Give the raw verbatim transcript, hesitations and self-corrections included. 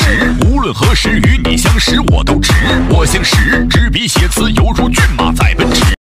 石，无论何时与你相识我都值。我姓石，执笔写词犹如骏